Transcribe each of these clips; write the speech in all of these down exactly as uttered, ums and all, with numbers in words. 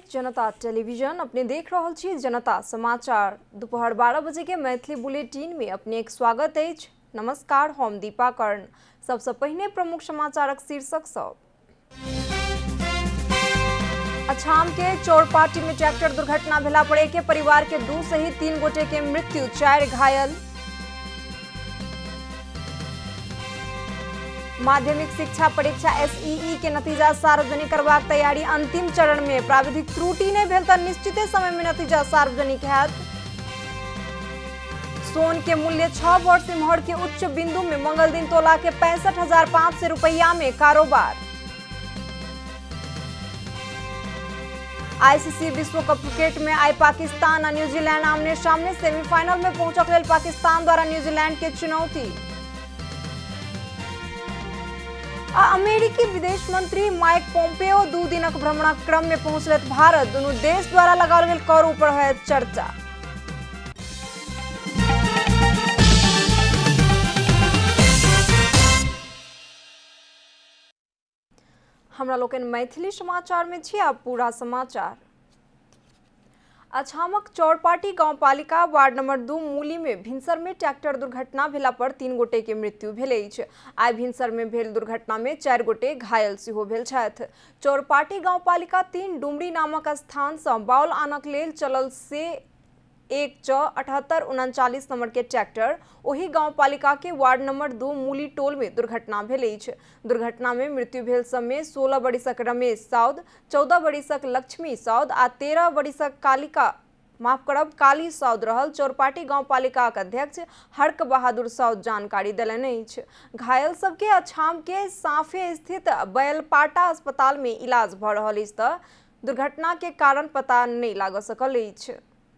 जनता television अपने देख रहल छी जनता समाचार दोपहर बारह बजे के मैथिली बुलेटिन में अपने एक स्वागत है। नमस्कार, हम दीपा कर्ण। सबसे पहिने प्रमुख समाचारक शीर्षक सब। अछाम के चौरपाटी में ट्रैक्टर दुर्घटना भेला पर एक परिवार के दू सहित तीन गोटे के मृत्यु, चार घायल। माध्यमिक शिक्षा परीक्षा एसईई के नतीजा सार्वजनिक करबाक तैयारी अंतिम चरण में। प्राविधिक त्रुटि नहीं भेल त निश्चित समय में नतीजा सार्वजनिक हैत। सोन के मूल्य छह वर्ष इम्हर के उच्च बिंदु में। मंगल दिन तोला के पैंसठ हजार पाँच सौ रुपया में कारोबार। आईसीसी विश्व कप क्रिकेट में आई पाकिस्तान और न्यूजीलैंड आमने सामने। सेमीफाइनल में पहुंचक लेल पाकिस्तान द्वारा न्यूजीलैंड के चुनौती। अमेरिकी विदेश मंत्री माइक पोम्पेओ दू दिनक भ्रमणक क्रम में पहुंचलैथ भारत। दोनों देश द्वारा लगाओल गेल कर ऊपर है चर्चा। हमरा लोकन मैथिली समाचार में छी। आब पूरा समाचार। अछामक चौरपाटी गांवपालिका वार्ड नंबर दू मूली में भिनसर में ट्रैक्टर दुर्घटना भेला पर तीन गोटे के मृत्यु भेल अछि। आइ भिनसर में भेल दुर्घटना में चार गोटे घायल सेहो भेल छथि। चौरपाटी गांवपालिका तीन डुमरी नामक स्थान से बाउल आनक लेल चलल से एक च अठहत्तर उनचालीस नंबर के ट्रैक्टर ओही गांवपालिका के वार्ड नंबर दू मूली टोल में दुर्घटना भेल अछि। दुर्घटना में मृत्यु भेल सब में सोलह वर्षक रमेश साउद, चौदह वर्षक लक्ष्मी साउद आ तेरह वर्षक कालिका माफ करब काली साउद रहल। चौरपाटी गांवपालिका के अध्यक्ष हर्क बहादुर साउद जानकारी देलनि अछि। घायल सबके अछाम के साफे स्थित बैलपाटा अस्पताल में इलाज भ रहल अछि त दुर्घटना के कारण पता नहीं लाग सकल अछि।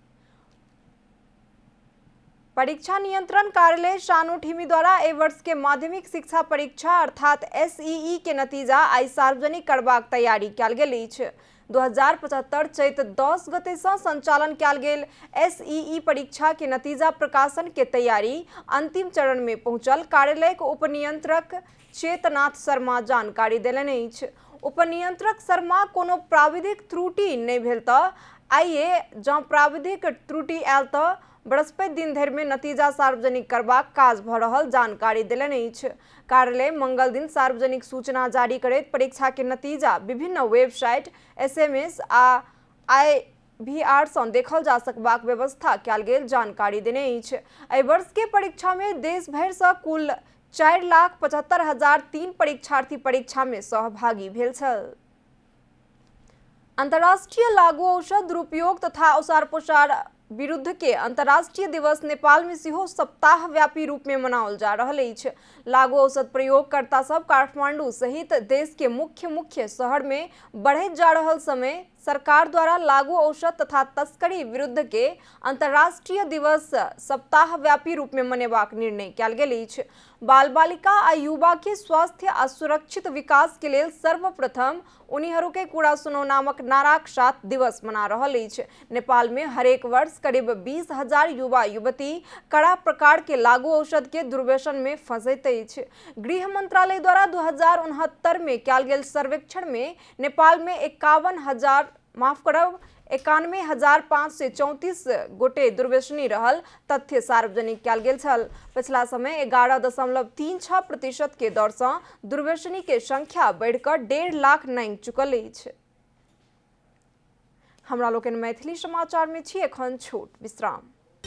परीक्षा नियंत्रण कार्यालय शानू ठिमी द्वारा ए वर्ष के माध्यमिक शिक्षा परीक्षा अर्थात एसईई के नतीजा आई सार्वजनिक करबाक तैयारी कयल गेल अछि। दो हजार पचहत्तर चैत दस गते से संचालन कयल गेल एसईई परीक्षा के नतीजा प्रकाशन के तैयारी अंतिम चरण में पहुंचल। कार्यालय के उपनियंत्रक चेतनाथ शर्मा जानकारी देलनि अछि। उपनियंत्रक शर्मा कोनो प्राविधिक त्रुटि नहीं भेल त आइए जँ प्राविधिक त्रुटि आयल त बृहस्पति दिन धरि में नतीजा सार्वजनिक करबाक काज भ रहल जानकारी देलनि अछि। कार्यालय मंगल दिन सार्वजनिक सूचना जारी करैत परीक्षा के नतीजा विभिन्न वेबसाइट, एसएमएस आ आईवीआर सँ देखल जा सकबाक व्यवस्था कयल गेल जानकारी देने अछि। एहि वर्ष के परीक्षा में देश भरि सँ कुल चारि लाख पचहत्तर हजार तीन परीक्षार्थी परीक्षा में सहभागी भेल छल। अंतर्राष्ट्रीय लागू औषध दुरुपयोग तथा ओसार पोसार विरुद्ध के अंतर्राष्ट्रीय दिवस नेपाल में सिहो सप्ताह व्यापी रूप में मनाओल जा रहल अछि। लागू औषध प्रयोगकर्ता सब काठमांडू सहित देश के मुख्य मुख्य शहर में बढ़े जा रहल समय सरकार द्वारा लागू औषध तथा तस्करी विरुद्ध के अंतर्राष्ट्रीय दिवस सप्ताह व्यापी रूप में मनेबाक निर्णय कयल गेल अछि। बाल बालिका आ युवा के स्वास्थ्य आ सुरक्षित विकास के लेल सर्वप्रथम उनीहरू के कूड़ा सुनो नामक नाराक साथ दिवस मना रहल अछि। नेपाल में हरेक वर्ष करीब बीस हजार युवा युवती कड़ा प्रकार के लागू औषध के दुर्व्यसन में फंसैत अछि। गृह मंत्रालय द्वारा दू हजार उनहत्तर में कयल गेल सर्वेक्षण में नेपाल में इक्यावन हजार माफ करब इक्यानवे हजार पाँच सौ चौंतीस गोटे दुर्व्यसनी रहल तथ्य सार्वजनिक कयल गेल छल। पिछला समय ग्यारह दशमलव तीन छह प्रतिशत के दर से दुर्व्यसनी के संख्या बढ़कर डेढ़ लाख नांगि चुकल अछि। हमरा लोकन मैथिली समाचार में छी। एखन छोट विश्राम।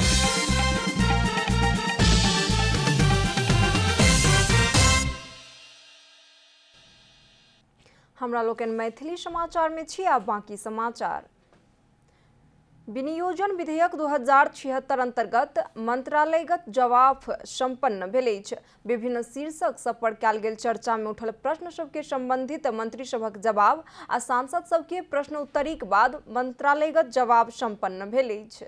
हमरा लोकन मैथिली समाचार में छी। आब बाकी समाचार। विनियोजन विधेयक दू हजार छिहत्तर अंतर्गत मंत्रालयगत जवाब संपन्न भेल अछि। विभिन्न शीर्षक सब पर कयल गेल चर्चा में उठल प्रश्न सब के संबंधित मंत्री सभक जवाब आ सांसद सब के प्रश्नोत्तरीक बाद मंत्रालयगत जवाब संपन्न भेल अछि।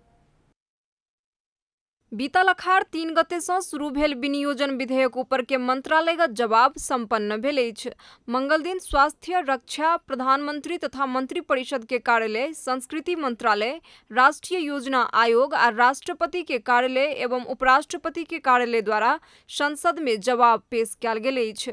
बीतल अखाड़ तीन गते से शुरू भेल विनियोजन विधेयक ऊपर के मंत्रालयगत जवाब संपन्न भेल अछि। मंगल दिन स्वास्थ्य, रक्षा, प्रधानमंत्री तथा मंत्री परिषद के कार्यालय, संस्कृति मंत्रालय, राष्ट्रीय योजना आयोग और राष्ट्रपति के कार्यालय एवं उपराष्ट्रपति के कार्यालय द्वारा संसद में जवाब पेश कयल गेल अछि।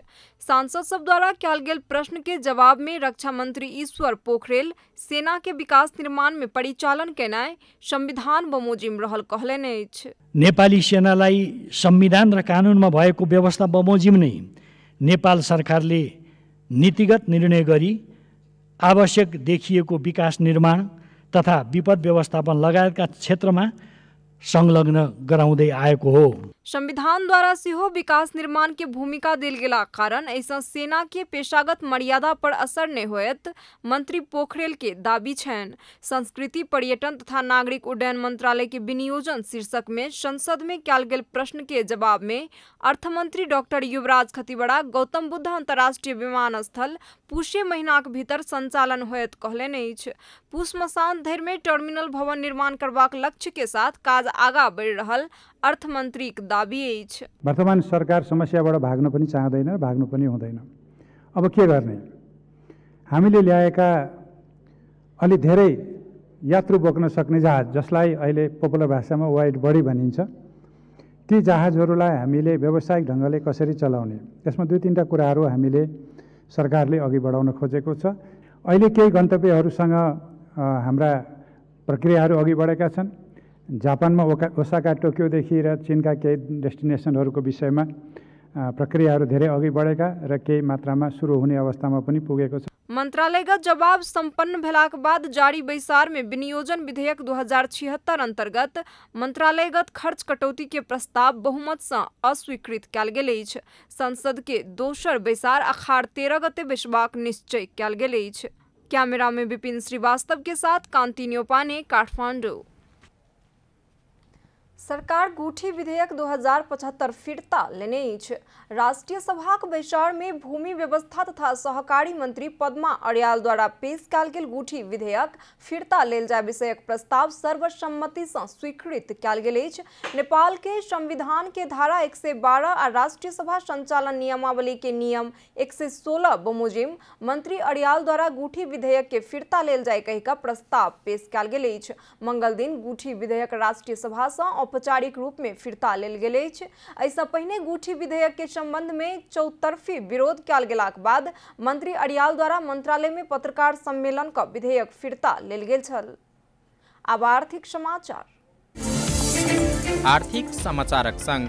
सांसद सब द्वारा कयल गेल प्रश्न के जवाब में रक्षा मंत्री ईश्वर पोखरेल सेना के विकास निर्माण में परिचालन केनाय संविधान बमोजिम रहल कहलनि अछि। नेपाली सेनालाई संविधान र कानुनमा भएको व्यवस्था बमोजिम नै नेपाल सरकारले नीतिगत निर्णय गरी आवश्यक देखिएको विकास निर्माण तथा विपद व्यवस्थापन लगायतका क्षेत्रमा संलग्न गराउँदै आएको हो। संविधान द्वारा सिहो विकास निर्माण के भूमिका देल गेला कारण ऐसा सेना के पेशागत मर्यादा पर असर नहीं होयत मंत्री पोखरेल के दाबी छन। संस्कृति पर्यटन तथा नागरिक उड्डयन मंत्रालय के विनियोजन शीर्षक में संसद में कयल गेल प्रश्न के जवाब में अर्थमंत्री डॉक्टर युवराज खतिवड़ा गौतम बुद्ध अंतर्राष्ट्रीय विमानस्थल पूषे महीना के भीतर संचालन होयत कहलनि अछि। पूष मसान धरि में टर्मिनल भवन निर्माण करबाक लक्ष्य के साथ काज आगा बढ़ि रहल अर्थमंत्री के दाबी अछि। वर्तमान सरकार समस्याबाट भाग्न पनि चाहदैन, भाग्नु पनि हुँदैन। अब के गर्ने? हामीले ल्याएका अलि धेरै यात्रु बोक्न सक्ने जहाज, जसलाई अहिले पपुलर भाषामा वाइड बडी भनिन्छ, ती जहाजहरूलाई हामीले व्यावसायिक ढङ्गले कसरी चलाउने, यसमा दुई तीनटा कुराहरू हामीले सरकारले अघि बढाउन खोजेको छ। अहिले केही गन्तव्यहरूसँग हाम्रा प्रक्रियाहरू अघि बढेका छन्। जापानमा ओका ओसाका टोकियोदेखि र चीनका केही डेस्टिनेसनहरूको विषयमा प्रक्रियाहरू धेरै अघि बढेका र केही मात्रामा सुरु हुने अवस्थामा पनि पुगेको छ। मंत्रालयगत जवाब संपन्न भेलाक बाद जारी बैसार में विनियोजन विधेयक दो हजार छिहत्तर अंतर्गत मंत्रालयगत खर्च कटौती के प्रस्ताव बहुमत से अस्वीकृत कयल गेल अछि। संसद के दोसर बैसार अखाड़ तेरह गते बैसबाक निश्चय कयल गेल अछि। कैमरा में विपिन श्रीवास्तव के साथ कांति न्योपाने, काठमांडू। सरकार गुठी विधेयक दो हजार पचहत्तर फिरता लेने अछि। राष्ट्रीय सभा के बैसार में भूमि व्यवस्था तथा सहकारी मंत्री पद्मा अड़ियाल द्वारा पेश कयल गेल गुठी विधेयक फिरता लेल जाय विषयक प्रस्ताव सर्वसम्मति से स्वीकृत कयल गेल अछि। नेपाल के संविधान के धारा एक सौ बारह और राष्ट्रीय सभा संचालन नियमावली के नियम एक सौ सोलह बमोजिम मंत्री अड़ियाल द्वारा गुठी विधेयक के फिरता लेल जाय कहि का प्रस्ताव पेश कयल गेल अछि। मंगल दिन गुठी विधेयक राष्ट्रीय सभा से औपचारिक रूप में फिरता लेल गेल अछि। ऐसा पहिने गुठी विधेयक के संबंध में चौतरफी विरोध कयल गेलाक बाद मंत्री अड़ियाल द्वारा मंत्रालय में पत्रकार सम्मेलन का विधेयक फिरता लेल गेल छल। अब आर्थिक समाचार। आर्थिक समाचारक संग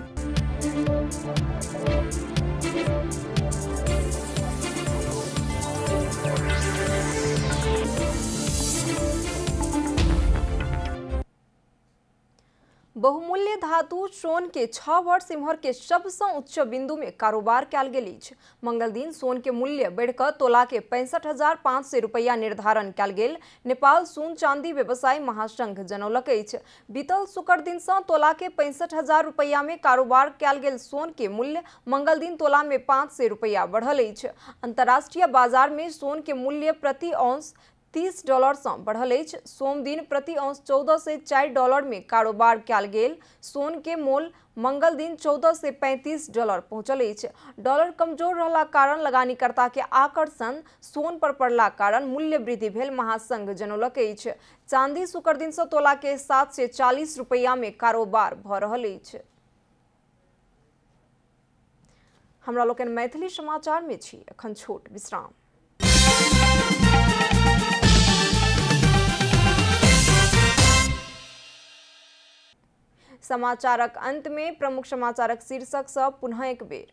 बहुमूल्य धातु सोन के छह वर्ष इम्हर के सबसे उच्च बिंदु में कारोबार कयल गेल अछि। मंगल दिन सोन के मूल्य बढ़कर तोला के पैंसठ हजार पाँच सौ रुपया निर्धारण कयल गेल नेपाल सोन चांदी व्यवसायी महासंघ जनौलक अछि। बीतल शुक्र दिन से तोला के पैंसठ हजार रुपया में कारोबार कयल गेल सोन के मूल्य मंगल दिन तोला में पाँच सौ रुपया बढ़ल अछि। अंतर्राष्ट्रीय बाजार में सोन के मूल्य प्रति औंस तीस डॉलर से बढ़ल अछि। सोम दिन प्रति औंस चौदह से चार डॉलर में कारोबार कयल गेल सोन के मोल मंगल दिन चौदह से पैंतीस डॉलर पहुंचल अछि। डॉलर कमजोर रहला कारण लगानीकर्ता के आकर्षण सोन पर पड़ला कारण मूल्य वृद्धि भेल महासंघ जनौलक अछि। चांदी शुक्र दिन से तोला के सात से चालीस रुपया में कारोबार भ रहल अछि। हमरा लोकन मैथिली समाचार में छी, अखन छोट विश्राम। समाचारक अंत में प्रमुख समाचारक शीर्षक से पुनः एक बेर।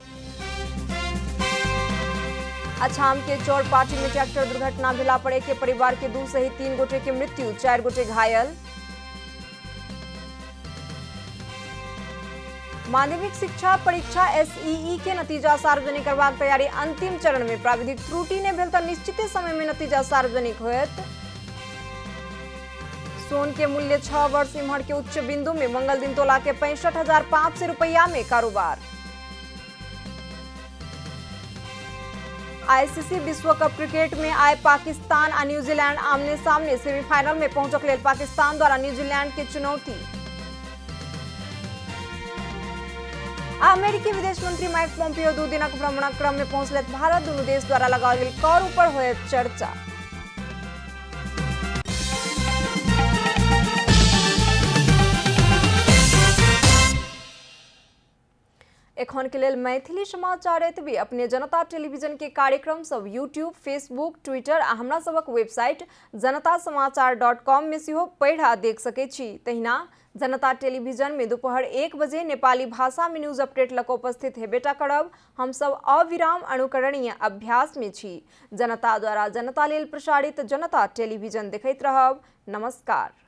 अछाम के चौरपाटी में ट्रैक्टर दुर्घटना भेला पर एक परिवार के दू सहित तीन गोटे के मृत्यु, चार गोटे घायल। माध्यमिक शिक्षा परीक्षा एसईई के नतीजा सार्वजनिक करबाक तैयारी अंतिम चरण में, प्राविधिक त्रुटि ने भेल त निश्चित समय में नतीजा सार्वजनिक होयत। सोन के मूल्य छह वर्ष इम्हर के उच्च बिंदु में, मंगल दिन तोला के पैंसठ हजार पाँच सौ रुपया में कारोबार। आईसीसी विश्व कप क्रिकेट में आए पाकिस्तान और न्यूजीलैंड आमने सामने, सेमीफाइनल में पहुंचक लेल पाकिस्तान द्वारा न्यूजीलैंड के चुनौती। अमेरिकी विदेश मंत्री माइक पोम्पियो दू दिनक भ्रमणक क्रम में पहुंचलैथ भारत। दुनू देश द्वारा लगाओल गेल कर ऊपर होयत चर्चा। एखन के लेल मैथिली समाचार एतबे। अपने जनता टेलीविजन के कार्यक्रम सब यूट्यूब, फेसबुक, ट्विटर आ हमरा सबक वेबसाइट जनता समाचार डॉट कॉम में सेहो पढ़ि आ देख सकै छी। तहिना जनता टेलीविजन में दोपहर एक बजे नेपाली भाषा में न्यूज अपडेट लक उपस्थित हेबेटा करब। हम सब अविराम अनुकरणीय अभ्यास में छी। जनता द्वारा जनता लेल प्रसारित जनता टेलीविजन देखैत रहब। नमस्कार।